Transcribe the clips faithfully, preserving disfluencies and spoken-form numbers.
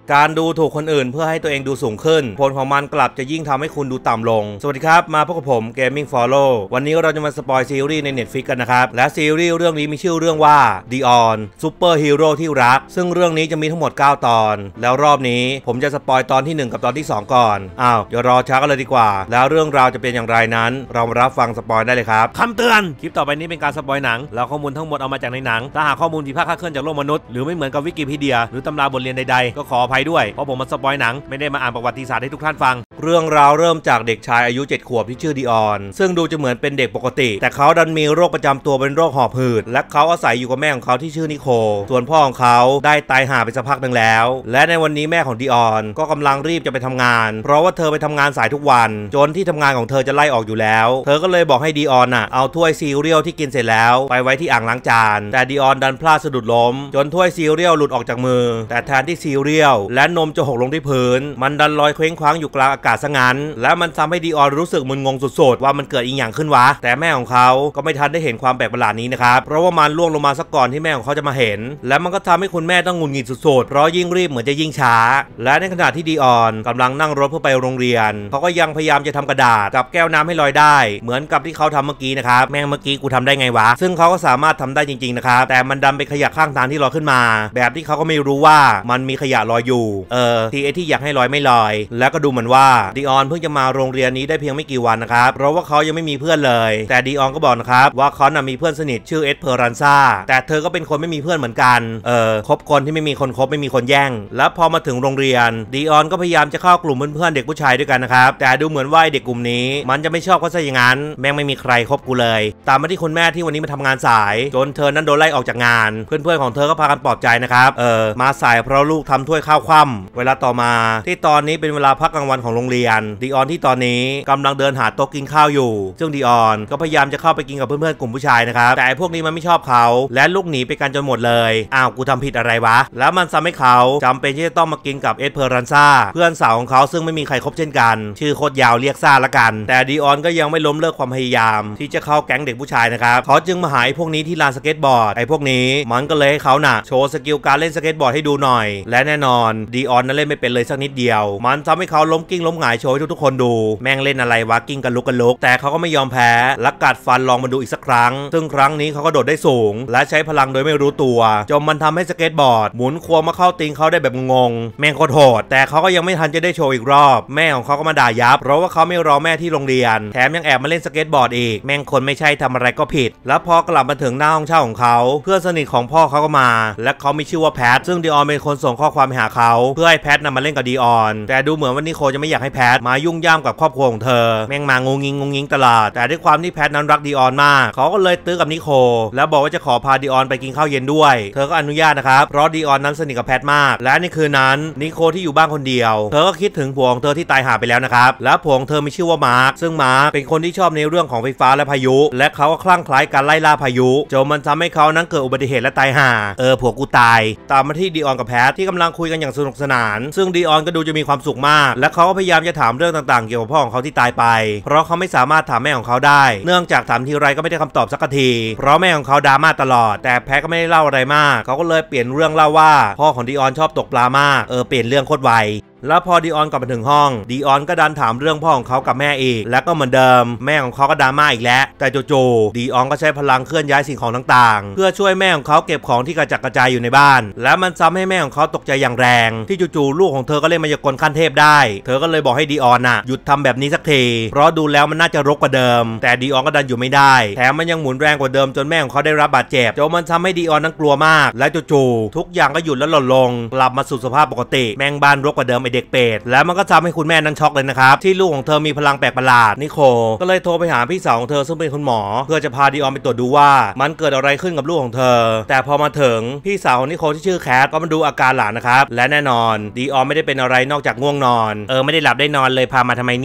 การดูถูกคนอื่นเพื่อให้ตัวเองดูสูงขึ้นผลของมันกลับจะยิ่งทำให้คุณดูต่ำลงสวัสดีครับมาพบกับผม Gaming Follow วันนี้เราจะมาสปอยซีรีส์ใน Netflix กันนะครับและซีรีส์เรื่องนี้มีชื่อเรื่องว่า Dion ซูเปอร์ฮีโร่ที่รักซึ่งเรื่องนี้จะมีทั้งหมดเก้าตอนแล้วรอบนี้ผมจะสปอยตอนที่หนึ่งกับตอนที่สองก่อนอ้าวอย่ารอช้ากันเลยดีกว่าแล้วเรื่องราวจะเป็นอย่างไรนั้นเรามารับฟังสปอยได้เลยครับคำเตือนคลิปต่อไปนี้เป็นการสปอยหนังแล้วข้อมูลทั้งหมดเอามาจากในหนังถ้าหากข้อมูลผิดพลาดคลาดเคลื่อนจากโลกมนุษย์หรือไม่เหมือนกับวิกิพีเดียหรือตำราบทเรียนใดๆก็ขออภัยด้วยเพราะผมมาสปอยหนังไม่ได้มาอ่านประวัติศาสตร์ให้ทุกท่านฟังเรื่องราวเริ่มจากเด็กชายอายุเจ็ดขวบที่ชื่อดิออนซึ่งดูจะเหมือนเป็นเด็กปกติแต่เขาดันมีโรคประจำตัวเป็นโรคหอบหืดและเขาอาศัยอยู่กับแม่ของเขาที่ชื่อนิโคส่วนพ่อของเขาได้ตายห่าไปสักพักหนึ่งแล้วและในวันนี้แม่ของดิออนก็กำลังรีบจะไปทำงานเพราะว่าเธอไปทำงานสายทุกวันจนที่ทำงานของเธอจะไล่ออกอยู่แล้วเธอก็เลยบอกให้ดิออนน่ะเอาถ้วยซีเรียลที่กินเสร็จแล้วไปไว้ที่อ่างล้างจานแต่ดิออนดันพลาดสะดุดล้มจนถ้วยซีเรียลหลุดออกจากมือแต่แทนที่ซีเรียลและนมจะหกลงที่พื้นมันดันลอยเคว้งคว้างอยู่กลางอากาศซะงั้นและมันทำให้ดิออนรู้สึกมึนงงสุดๆว่ามันเกิดอีกอย่างขึ้นวะแต่แม่ของเขาก็ไม่ทันได้เห็นความแปลกประหลาดนี้นะครับเพราะว่ามันล่วงลงมาซะก่อนที่แม่ของเขาจะมาเห็นและมันก็ทำให้คุณแม่ต้องหงุดหงิดสุดๆเพราะยิ่งรีบเหมือนจะยิ่งช้าและในขณะที่ดิออนกำลังนั่งรถเพื่อไปโรงเรียนเขาก็ยังพยายามจะทำกระดาษกับแก้วน้ำให้ลอยได้เหมือนกับที่เขาทำเมื่อกี้นะครับแม่งเมื่อกี้กูทำได้ไงวะซึ่งเขาก็สามารถทำได้จริงๆนะครับแต่มันดันเป็นขยะข้างทางที่ลอยขึ้นมาแบบที่เขาก็ไม่รู้ว่ามันมีขยะลอยอยู่เออที่ไอที่อยากให้ลอยไม่ลอยแล้วก็ดูเหมือนว่าดิออนเพิ่งจะมาโรงเรียนนี้ได้เพียงไม่กี่วันนะครับเพราะว่าเขายังไม่มีเพื่อนเลยแต่ดิออนก็บอกนะครับว่าเขาน่ะมีเพื่อนสนิทชื่อเอสเพอรันซ่าแต่เธอก็เป็นคนไม่มีเพื่อนเหมือนกันเออคบคนที่ไม่มีคนคบไม่มีคนแย่งแล้วพอมาถึงโรงเรียนดิออนก็พยายามจะเข้ากลุ่มเพื่อนๆเด็กผู้ชายด้วยกันนะครับแต่ดูเหมือนว่าเด็กกลุ่มนี้มันจะไม่ชอบเขาซะอย่างนั้นแม่งไม่มีใครคบกูเลยตามมาที่คุณแม่ที่วันนี้มาทำงานสายจนเธอนั้นโดนไล่ออกจากงานเพื่อนๆของเธอก็พากันปลอบใจนะครับเออมาสายเพราะลูกทำถ้วยข้าวคว่ำเวลาต่อมาที่ตอนนี้เป็นเวลาพักกลางวันของโรงเรียนดิออนที่ตอนนี้กำลังเดินหาโต๊ะกินข้าวอยู่ซึ่งดิออนก็พยายามจะเข้าไปกินกับเพื่อนๆกลุ่มผู้ชายนะครับแต่พวกนี้มันไม่ชอบเขาและลูกหนีไปกันจนหมดเลยอ้าวกูทำผิดอะไรวะแล้วมันทำให้เขาจำเป็นที่จะต้องมากินกับเอสเพอรันซ่าเพื่อนสาวของเขาซึ่งไม่มีใครคบเช่นกันชื่อโคตรยาวเรียกซ่าละกันแต่ดิออนก็ยังไม่ล้มเลิกความพยายามที่จะเข้าแก๊งเด็กผู้ชายนะครับเขาจึงมาหาไอ้พวกนี้ที่ลานสเก็ตบอร์ดไอ้พวกนี้มันก็เลยให้เขาน่ะโชว์สกิลการเล่นสเก็ตบอร์ดให้ดูหน่อยและแน่นอนดิออนนั้นเล่นไม่เป็นเลยสักนิดเดียวมันทำให้เขาล้มกิ้งล้มหงายโชว์ให้ทุกๆคนดูแม่งเล่นอะไรวะกิ้งกันลุกกันลุกแต่เขาก็ไม่ยอมแพ้และกัดฟันลองมาดูอีกสักครั้งซึ่งครั้งนี้เขาก็โดดได้สูงและใช้พลังโดยไม่รู้ตัวจนมันทำให้สเก็ตบอร์ดหมุนควงมาเข้าตีนเขาได้แบบงงแม่งโคตรโหดแต่เขาก็ยังไม่ทันจะได้โชว์อีกรอบแม่ของเขาก็มาด่ายับเพราะว่าเขาไม่รอแม่ที่โรงเรียนแถมยังแอบมาเล่นสเก็ตบอร์ดอีกแม่งคนไม่ใช่ทำอะไรก็ผิดแล้วพอกลับมาถึงหน้าห้องเช่าของเขาเพื่อนสนิทของพ่อเขาก็มาและเขามีชื่อว่าแพทซึ่งดิออนเป็นคนส่งข้อความไปหาเขาเพื่อให้แพทนำมาเล่นกับดิออนแต่ดูเหมือนว่านิโคจะไม่อยากให้แพทมายุ่งย่ามกับครอบครัวของเธอแม่งมางงงิงงงงิงตลอดแต่ด้วยความที่แพทนั้นรักดิออนมากเขาก็เลยตื้อกับนิโคแล้วบอกว่าจะขอพาดิออนไปกินข้าวเย็นด้วยเธอก็อนุญาตนะครับเพราะดิออนนั้นสนิทกับแพทมากและในคืนนั้นนิโคที่อยู่บ้านคนเดียวเธอก็คิดถึงผัวของเธอที่ตายห่าไปแล้วนะครับและผัวของเธอมีชื่อว่ามาร์คซึ่งมาร์คเป็นคนที่ชอบในเรื่องของไฟฟ้าและพายุและเขาก็คลั่งไคล้การไล่ล่าพายุจนมันทำให้เขานั้นเกิดอุบัติเหตุและตายห่าเออผัวกูตายตามมาที่ดิออนกับแพทที่กำลังคุยกันอย่างสนุกสนานซึ่งดิออนก็ดูจะมีความสุขมากและเขาก็พยายามจะถามเรื่องต่างๆเกี่ยวกับพ่อของเขาที่ตายไปเพราะเขาไม่สามารถถามแม่ของเขาได้เนื่องจากถามทีไรก็ไม่ได้คำตอบสักทีเพราะแม่ของเขาดราม่าตลอดแต่แพทก็ไม่ได้เล่าอะไรมากเขาก็เลยเปลี่ยนเรื่องเล่าว่าพ่อของดิออนชอบตกปลามากเออเปลี่ยนเรื่องโคตรไวแล้วพอดิออนกลับมาถึงห้องดิออนก็ดันถามเรื่องพ่อของเขากับแม่อีกแล้วก็เหมือนเดิมแม่ของเขาก็ดราม่าอีกแล้วแต่จู่ๆดิออนก็ใช้พลังเคลื่อนย้ายสิ่งของต่างๆเพื่อช่วยแม่ของเขาเก็บของที่กระจัดกระจายอยู่ในบ้านและมันทำให้แม่ของเขาตกใจอย่างแรงที่จู่ๆลูกของเธอก็เล่นมายากลขั้นเทพได้เธอก็เลยบอกให้ดิออนน่ะหยุดทำแบบนี้สักทีเพราะดูแล้วมันน่าจะรกกว่าเดิมแต่ดิออนก็ดันอยู่ไม่ได้แถมมันยังหมุนแรงกว่าเดิมจนแม่ของเขาได้รับบาดเจ็บจนมันทำให้ดิออนนั้นกลัวมากและจู่ๆทุกอย่างก็หยุดและหล่นลงกลับมาสู่สภาพปกติแม่งบ้านรกกว่าเดิมไอเด็กเปรตและมันก็ทำให้คุณแม่นั้นช็อกเลยนะครับที่ลูกของเธอมีพลังแปลกประหลาดนิโคก็เลยโทรไปหาพี่สาวของเธอซึ่งเป็นคุณหมอเพื่อจะพาดิออนไปตรวจดูว่ามันเกิดอะไรขึ้นกับลูกของเธอแต่พอมาถึงพี่สาวของนิโคที่ชื่อแคทก็มาดูอาการหลานนะครับและแน่นอนดิออนไม่ได้เป็นอะไรนอกจากง่วงนอนเออไม่ได้หลับได้นอนเลยพามาทำไมเนี่ย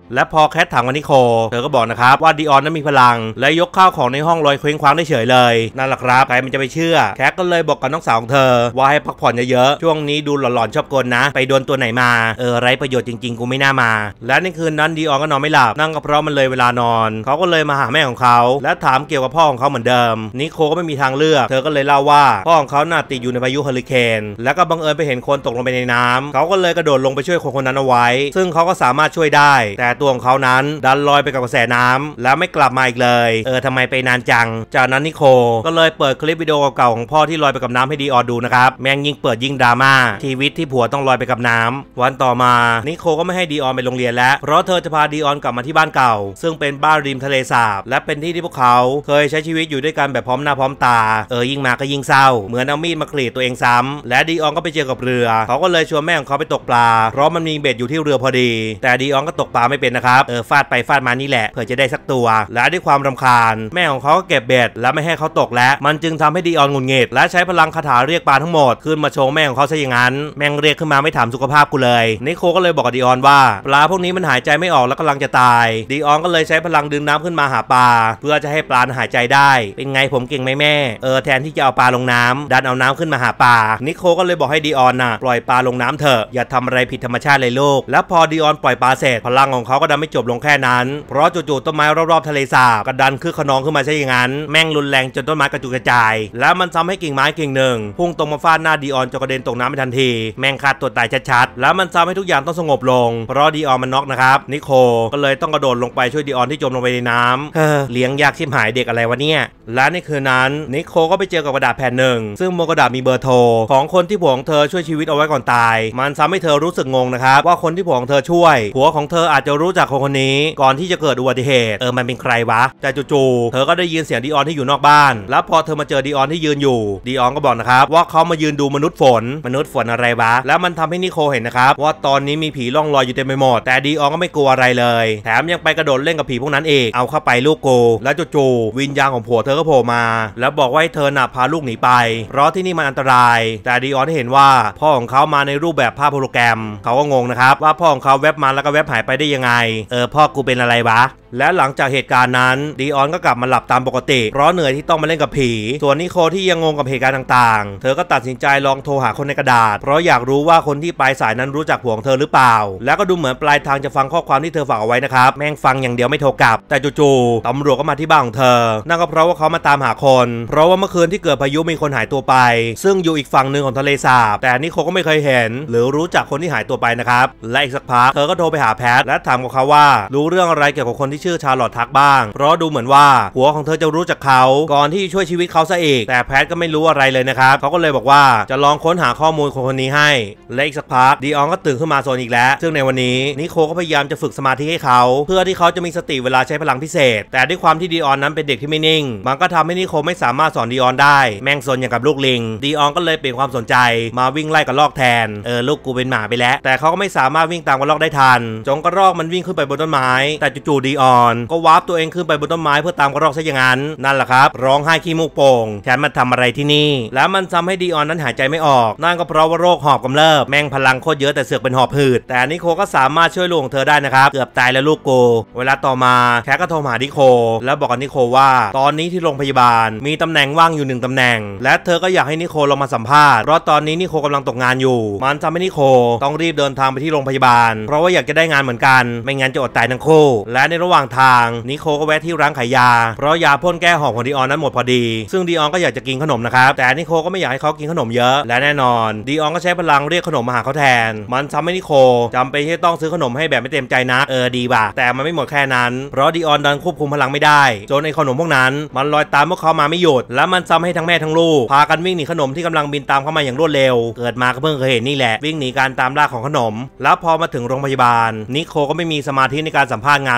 และพอแคทถามกับนิโคเธอก็บอกนะครับว่าดิออนนั้นมีพลังและยกข้าวของในห้องลอยเคว้งคว้างได้เฉยเลยนั่นแหละครับใครมันจะไปเชื่อแคทก็เลยบอกกับน้องสาวของเธอว่าให้พักผ่อนเยอะๆช่วงนี้ดูหลอนๆชอบกลนะไปโดนตัวไหนมาเออไร้ประโยชน์จริงๆกูไม่น่ามาและในคืนนั้นดิออนก็นอนไม่หลับนั่งก็เพราะมันเลยเวลานอนเขาก็เลยมาหาแม่ของเขาและถามเกี่ยวกับพ่อของเขาเหมือนเดิมนิโคก็ไม่มีทางเลือกเธอก็เลยเล่าว่าพ่อของเขาน่าติดอยู่ในพายุเฮอริเคนแล้วก็บังเอิญไปเห็นคนตกลงไปในน้ำเขาก็เลยกระโดดลงไปช่วยคนคนนั้นเอาไว้ซึ่งเขาก็สามารถช่วยได้แต่ตัวของเขานั้นดันลอยไปกับกระแสน้ำแล้วไม่กลับมาอีกเลยเออทำไมไปนานจังจากนั้นนิโคก็เลยเปิดคลิปวิดีโอเก่าของพ่อที่ลอยไปกับน้ำให้ดิออนดูนะครับแม่งยิ่งเปิดยิ่งดราม่าชีวิตที่ผัวต้องลอยไปกับน้ำวันต่อมานิโคก็ไม่ให้ดิออนไปโรงเรียนแล้วเพราะเธอจะพาดิออนกลับมาที่บ้านเก่าซึ่งเป็นบ้านริมทะเลสาบและเป็นที่ที่พวกเขาเคยใช้ชีวิตอยู่ด้วยกันแบบพร้อมหน้าพร้อมตาเออยิ่งมาก็ยิ่งเศร้าเหมือนเอามีดมากรีดตัวเองซ้ำและดิออนก็ไปเจอกับเรือเขาก็เลยชวนแม่ของเขาไปตกปลาเพราะมันมีเบ็ดอยู่ที่เรือพอดีแต่ดิออนก็ตกปลาไม่เป็นนะครับเออฟาดไปฟาดมานี่แหละเผื่อจะได้สักตัวและด้วยความรำคาญแม่ของเขาก็เก็บเบ็ดและไม่ให้เขาตกและมันจึงทำให้ดิออนหงุดหงิดและใช้พลังคาถาเรียกปลาทั้งหมดขึ้นมาโชว์แม่ของเขาซะอย่างนั้นแม่งเรียกขึ้นมาไม่ถามสุขภาพกูเลยนิโคก็เลยบอกกับดิออนว่าปลาพวกนี้มันหายใจไม่ออกแล้วกำลังจะตายดิออนก็เลยใช้พลังดึงน้ำขึ้นมาหาปลาเพื่อจะให้ปลาหายใจได้เป็นไงผมเก่งไหมแม่เออแทนที่จะเอาปลาลงน้ำดันเอาน้ำขึ้นมาหาปลานิโคก็เลยบอกให้ดิออนน่ะปล่อยปลาลงน้ำเถอะอย่าทำอะไรผิดธรรมชาติเลยลูกแล้วพอดิออนปล่อยปลาเสร็จพลังของเขาก็ดันไม่จบลงแค่นั้นเพราะจู่ๆต้นไม้รอบๆทะเลสาบก็ดันคือขนองขึ้นมาซะอย่างนั้นแม่งรุนแรงจนต้นไม้กระจุยกระจายแล้วมันทำให้กิ่งไม้กิ่งหนึ่งพุ่งตรงมาฟาดหน้าดิออนจนกระเด็นตกน้ำไปทันทีแม่งฆ่าตัวตายชัดๆแล้วมันทำให้ทุกอย่างต้องสงบลงเพราะดิออนมันน็อกนะครับนิโคก็เลยต้องกระโดดลงไปช่วยดิออนที่จมลงไปในน้ำเฮ้อเลี้ยงยากชิบหายเด็กอะไรวะเนี่ยและในคืนนั้นนิโคก็ไปเจอกับกระดาษแผ่นหนึ่งซึ่งบนกระดาษมีเบอร์โทรของคนที่ผัวของเธอช่วยชีวิตเอาไว้ก่อนตายมันทำให้เธอรู้สึกงงนะครับว่าคนที่ผัวของเธอช่วยผัวของเธออาจจะรู้จักคนคนนี้ก่อนที่จะเกิดอุบัติเหตุเออมันเป็นใครวะแต่จู่ๆเธอก็ได้ยินเสียงดิออนที่อยู่นอกบ้านแล้วพอเธอมาเจอดิออนที่ยืนอยู่ดิออนก็บอกนะครับว่าเขามายืนดูมนุษย์ฝนมนุษย์ฝนอะไรวะแล้วมันทำให้นิโคเห็นนะครับว่าตอนนี้มีผีล่องลอยอยู่เต็มไปหมดแต่ดิออนก็ไม่กลัวอะไรเลยแถมยังไปกระโดดเล่นกับผีพวกนั้นเองเอาเข้าไปลูกกูแล้วจู่ๆวิญญาณของผัวเธอก็โผล่มาแล้วบอกว่าให้เธอน่ะพาลูกหนีไปเพราะที่นี่มันอันตรายแต่ดิออนเห็นว่าพ่อของเขามาในรูปแบบภาพโฮโลแกรมเขาก็งงนะครับว่าพ่อของเขาแวบมาแล้วก็แวบหายไปได้ยังไงเออพ่อกูเป็นอะไรวะและหลังจากเหตุการณ์นั้นดิออนก็กลับมาหลับตามปกติเพราะเหนื่อยที่ต้องมาเล่นกับผีส่วนนิโคที่ยังงงกับเหตุการณ์ต่างๆเธอก็ตัดสินใจลองโทรหาคนในกระดาษเพราะอยากรู้ว่าคนที่ปลายสายนั้นรู้จักผัวของเธอหรือเปล่าแล้วก็ดูเหมือนปลายทางจะฟังข้อความที่เธอฝากเอาไว้นะครับแม่งฟังอย่างเดียวไม่โทรกลับแต่จู่ๆตำรวจก็มาที่บ้านของเธอนั่นก็เพราะว่าเขามาตามหาคนเพราะว่าเมื่อคืนที่เกิดพายุมีคนหายตัวไปซึ่งอยู่อีกฝั่งหนึ่งของทะเลสาบแต่นิโคก็ไม่เคยเห็นหรือรู้จักคนที่หายตัวไปนะครับและอีกสักพักเธอก็โทรไปหาแพทและถามกับเขาว่ารู้เรื่องอะไรเกี่ยวกับคนที่ชื่อชาร์ลอตทักบ้างเพราะดูเหมือนว่าผัวของเธอจะรู้จักเขาก่อนที่ช่วยชีวิตเขาซะอีกแต่แพทก็ไม่รู้อะไรเลยนะครับเขาก็เลยบอกว่าจะลองค้นหาข้อมูลของคนนี้ให้และอีกสักพักดิออนก็ตื่นขึ้นมาโซนอีกแล้วซึ่งในวันนี้นิโคก็พยายามจะฝึกสมาธิให้เขาเพื่อที่เขาจะมีสติเวลาใช้พลังพิเศษแต่ด้วยความที่ดิออนนั้นเป็นเด็กที่ไม่นิ่งมันก็ทำให้นิโคไม่สามารถสอนดิออนได้แม่งซนอย่างกับลูกลิงดิออนก็เลยเปลี่ยนความสนใจมาวิ่งไล่กระรอกแทนเออลูกกูเป็นหมาไปแล้วแต่เขาก็ไม่สามารถวิ่งตามกระรอกได้ทันจงกระรอกมันวิ่งขึ้นไปบนต้นไม้แต่จู่ๆดิออนก็วาร์ปตัวเองขึ้นไปบนต้นไม้เพื่อตามกระรอกซะอย่างนั้นนั่นแหละครับร้องไห้ขี้มูกโป่งฉันมาทำอะไรที่นี่แล้วมันทำให้ดิออนนั้นหายใจไม่ออกนั่นก็เพราะว่าโรคหอบกำเริบแม่งพลังโคตรเยอะแต่เสือกเป็นหอบหืดแต่นิโคก็สามารถช่วยลูกของเธอได้นะครับเกือบตายแล้วลูกกูเวลาต่อมาแคทก็โทรหานิโคแล้วบอกกับนิโคว่าตอนนี้ที่โรงพยาบาลมีตำแหน่งว่างอยู่หนึ่งตำแหน่งและเธอก็อยากให้นิโคลงมาสัมภาษณ์เพราะตอนนี้นิโคกำลังตกงานอยู่มันทำให้นิโคต้องรีบเดินทางไปที่โรงพยาบาลเพราะว่าอยากจะได้งานเหมือนกันไม่งั้นจะอดตายทั้งคู่และในระหว่างทางนิโคก็แวะที่ร้านขายยาเพราะยาพ่นแก้หอบของดิออนนั้นหมดพอดีซึ่งดิออนก็อยากจะกินขนมนะครับแต่นิโคก็ไม่อยากให้เขากินขนมเยอะและแน่นอนดิออนก็ใช้พลังเรียกขนมมาหาเขาแทนมันทำให้นิโคจำเป็นที่ต้องซื้อขนมให้แบบไม่เต็มใจนักเออดีป่ะแต่มันไม่หมดแค่นั้นเพราะดิออนดันควบคุมพลังไม่ได้จนไอ้ขนมพวกนั้นมันลอยตามพวกเขามาไม่หยุดและมันทำให้ทั้งแม่ทั้งลูกพากันวิ่งหนีขนมที่กำลังบินตามเข้ามาอย่างรวดเร็วเกิดมาก็เพิ่งเคยเห็นนี่แหละวิ่งหนีการตามล่าของขนมแล้วพอมาถึงโรงพยาบาลนิโคก็ไม่มีสมาธิในการสัมภาษณ์งานเลยนะครับเพ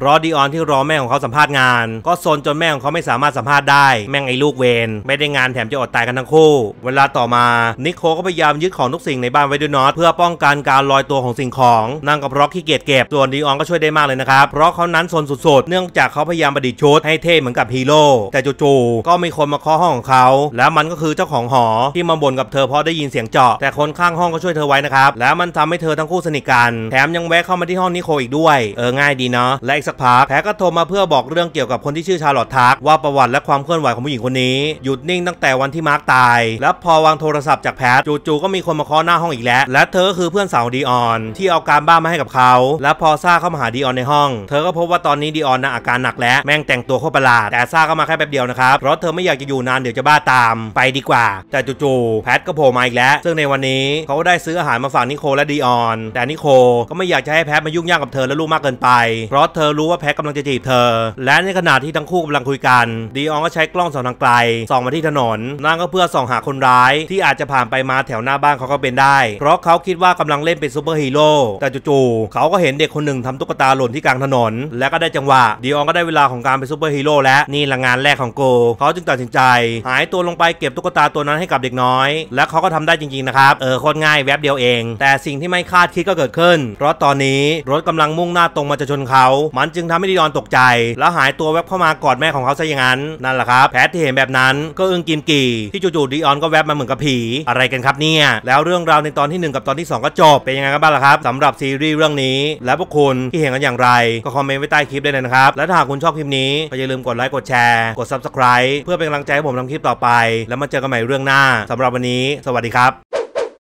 เพราะดีออนที่รอแม่ของเขาสัมภาษณ์งานก็ซนจนแม่ของเขาไม่สามารถสัมภาษณ์ได้แม่งไอ้ลูกเวนไม่ได้งานแถมจะอดตายกันทั้งคู่เวลาต่อมานิโคก็พยายามยึดของทุกสิ่งในบ้านไว้ด้วยน็อตเพื่อป้องกันการลอยตัวของสิ่งของนั่งกับเพราะขี้เกียจเก็บส่วนดีออนก็ช่วยได้มากเลยนะครับเพราะเขานั้นซนสุดๆเนื่องจากเขาพยายามประดิษฐ์ชุดให้เท่เหมือนกับฮีโร่แต่จู่ๆก็มีคนมาเคาะห้องของเขาแล้วมันก็คือเจ้าของหอที่มาบ่นกับเธอเพราะได้ยินเสียงเจาะแต่คนข้างห้องก็ช่วยเธอไว้นะครับแล้วมันทำให้เธอทั้งคู่สนิทกันแถมยังแวะเข้ามาที่ห้องนิโคอีกด้วยเออง่ายดีเนาะและอีกสักพักแพทก็โทรมาเพื่อบอกเรื่องเกี่ยวกับคนที่ชื่อชาร์ลอตทักว่าประวัติและความเคลื่อนไหวของผู้หญิงคนนี้หยุดนิ่งตั้งแต่วันที่มาร์คตายแล้วพอวางโทรศัพท์จากแพทจู่ๆก็มีคนมาเคาะหน้าห้องอีกแล้วและเธอก็คือเพื่อนสาวดีออนที่เอาการบ้านมาให้กับเขาและพอซ่าเข้ามาหาดีออนในห้องเธอก็พบว่าตอนนี้ดีออนน่ะอาการหนักแล้วแม่งแต่งตัวโคตรประหลาดแต่ซ่าก็มาแค่แป๊บเดียวนะครับเพราะเธอไม่อยากจะอยู่นานเดี๋ยวจะบ้าตามไปดีกว่าแต่จู่ๆแพทก็โผล่มาอีกแล้วซึ่งในวันนี้เขาได้ซื้ออาหารมาฝากนิโคและดีออนแต่นิโคก็ไม่อยากจะให้แพทมายุ่งยากกับเธอและลูกมากเกินไปเพราะเธอรู้ว่าแพทกำลังจะจีบเธอและในขณะที่ทั้งคู่กำลังคุยกันดีออนก็ใช้กล้องส่องทางไกลส่องมาที่ถนนนั่นก็เพื่อส่องหาคนร้ายที่อาจจะผ่านไปมาแถวหน้าบ้านเขาก็เป็นได้เพราะเขาคิดว่ากำลังเล่นเป็นซูเปอร์ฮีโร่แต่จู่ๆเขาก็เห็นเด็กคนหนึ่งทำตุ๊กตาหล่นที่กลางถนนและก็ได้จังหวะดีออนก็ได้เวลาของการเป็นซูเปอร์ฮีโร่และนี่ละงานแรกของโกเขาจึงตัดสินใจหายตัวลงไปเก็บตุ๊กตาตัวนั้นให้กับเด็กน้อยและเขาก็ทำได้จริงๆนะครับเออโคตรง่ายแวบเดียวเองแต่สิ่งที่ไม่คาดคิดก็เกิดขึ้นเพราะตอนนี้รถกำลังมุ่งหน้าตรงมาจะชนเขามันจึงทำให้ดีออนตกใจแล้วหายตัวแวบเข้ามากอดแม่ของเขาซะอย่างนั้นนั่นแหละครับแพทที่เห็นแบบนั้นก็อึ้งกิมกี่ที่จู่ๆดีออนก็แวบมาเหมือนกับผีอะไรกันครับเนี่ยแล้วเรื่องราวในตอนที่หนึ่งกับตอนที่สองก็จบเป็นยังไงกันบ้างล่ะครับสำหรับซีรีส์เรื่องนี้และพวกคุณที่เห็นกันอย่างไรก็คอมเมนต์ไว้ใต้คลิปได้เลยนะครับและถ้าหากคุณชอบคลิปนี้ก็อย่าลืมกดไลค์กดแชร์กด ซับสไครบ์ เพื่อเป็นกำลังใจให้ผมทำคลิปต่อไปแล้วมาเจอกันใหม่เรื่องหน้าสำหรับวันนี้สวัสดีครับ